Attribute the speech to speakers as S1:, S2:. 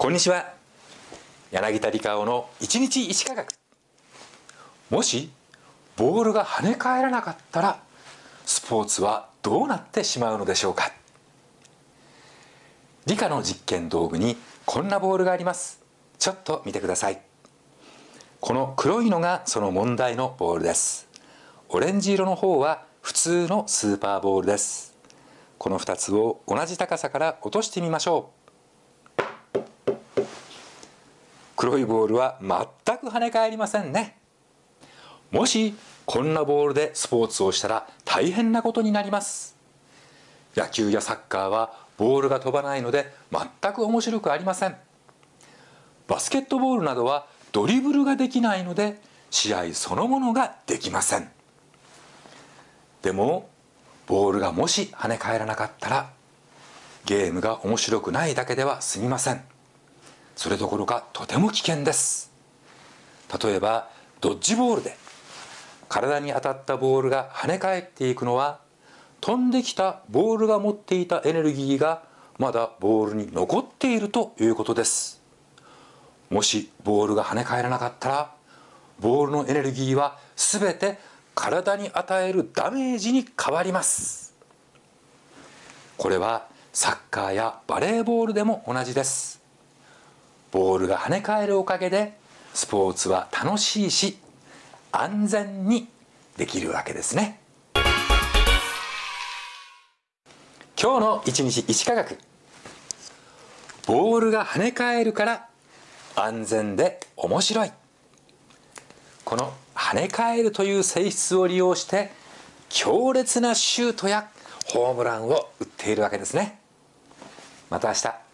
S1: こんにちは。柳田理香男の一日一科学。もしボールが跳ね返らなかったらスポーツはどうなってしまうのでしょうか。理科の実験道具にこんなボールがあります。ちょっと見てください。この黒いのがその問題のボールです。オレンジ色の方は普通のスーパーボールです。この2つを同じ高さから落としてみましょう。黒いボールは全く跳ね返りませんね。もしこんなボールでスポーツをしたら大変なことになります。野球やサッカーはボールが飛ばないので全く面白くありません。バスケットボールなどはドリブルができないので試合そのものができません。でもボールがもし跳ね返らなかったらゲームが面白くないだけでは済みません。それどころかとても危険です。例えばドッジボールで体に当たったボールが跳ね返っていくのは飛んできたボールが持っていたエネルギーがまだボールに残っているということです。もしボールが跳ね返らなかったらボールのエネルギーは全て体に与えるダメージに変わります。これはサッカーやバレーボールでも同じです。ボールが跳ね返るおかげでスポーツは楽しいし安全にできるわけですね。今日の一日一科学。ボールが跳ね返るから安全で面白い。この跳ね返るという性質を利用して強烈なシュートやホームランを打っているわけですね。また明日。